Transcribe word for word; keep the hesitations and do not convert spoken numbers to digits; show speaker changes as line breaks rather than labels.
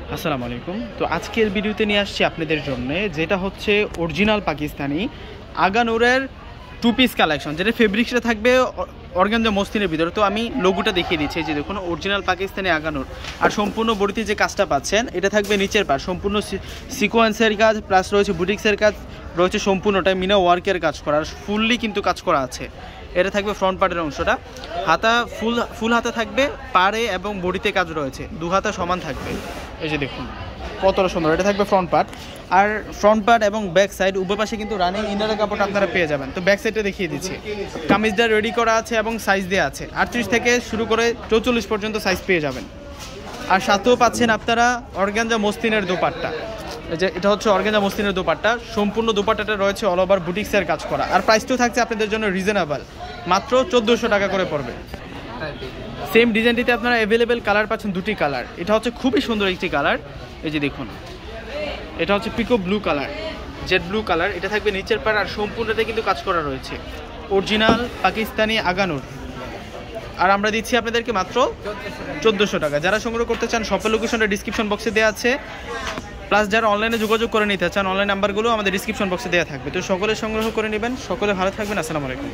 আসসালামু আলাইকুম। তো আজকের ভিডিওতে নিয়ে আসছি আপনাদের জন্য, যেটা হচ্ছে অরিজিনাল পাকিস্তানি আগানুরের টু পিস কালেকশন, যেটা ফেব্রিক্সটা থাকবে অর্গানজা মসলিনের ভিতরে। তো আমি লোগোটা দেখিয়ে দিচ্ছি, যে দেখুন অরিজিনাল পাকিস্তানি আগানুর। আর সম্পূর্ণ বডিতে যে কাজটা পাচ্ছেন এটা থাকবে নিচের পার সম্পূর্ণ সিকোয়েন্সের কাজ, প্লাস রয়েছে বুটিক্সের কাজ, রয়েছে সম্পূর্ণটাই মিনা ওয়ার্কের কাজ করা, আর ফুললি কিন্তু কাজ করা আছে। এটা থাকবে ফ্রন্ট পার্টের অংশটা, হাতা ফুল ফুল হাতা থাকবে, পাড়ে এবং বডিতে কাজ রয়েছে, দু হাতা সমান থাকবে। এই যে দেখুন কতটা সুন্দর, এটা থাকবে ফ্রন্ট পার্ট। আর ফ্রন্ট পার্ট এবং ব্যাক সাইড উভয় পাশে কিন্তু রানিং ইনারের কাপড় আপনারা পেয়ে যাবেন। তো ব্যাক সাইডটা দেখিয়ে দিচ্ছি, কামিজটা রেডি করা আছে এবং সাইজ দেওয়া আছে, আটত্রিশ থেকে শুরু করে চৌচল্লিশ পর্যন্ত সাইজ পেয়ে যাবেন। আর সাথেও পাচ্ছেন আপনারা অর্গানজা মসলিনের দোপাট্টা, যে এটা হচ্ছে অর্গানজা মসলিনের দোপাট্টা, সম্পূর্ণ দোপাট্টাটা রয়েছে অল ওভার বুটিক্সের কাজ করা। আর প্রাইসটাও থাকছে আপনাদের জন্য রিজনেবল, মাত্র চোদ্দোশো টাকা করে পড়বে। সেম ডিজাইনটিতে আপনারা অ্যাভেলেবেল কালার পাচ্ছেন, দুটি কালার। এটা হচ্ছে খুবই সুন্দর একটি কালার, এই যে দেখুন, এটা হচ্ছে পিকো blue colour, jade blue colour. এটা থাকবে নিচের পাড়, আর সম্পূর্ণতে কিন্তু কাজ করা রয়েছে অরিজিনাল পাকিস্তানি আগানুর। আর আমরা দিচ্ছি আপনাদেরকে মাত্র চোদ্দোশো টাকা। যারা সংগ্রহ করতে চান শপের লোকেশনটা ডিসক্রিপশন বক্সে দেওয়া আছে, প্লাস যারা অনলাইনে যোগাযোগ করে নিতে চান অনলাইন নাম্বারগুলো আমাদের ডিসক্রিপশন বক্সে দেওয়া থাকবে। তো সকলে সংগ্রহ করে নেবেন। সকলে ভালো থাকবেন। আসসালামু আলাইকুম।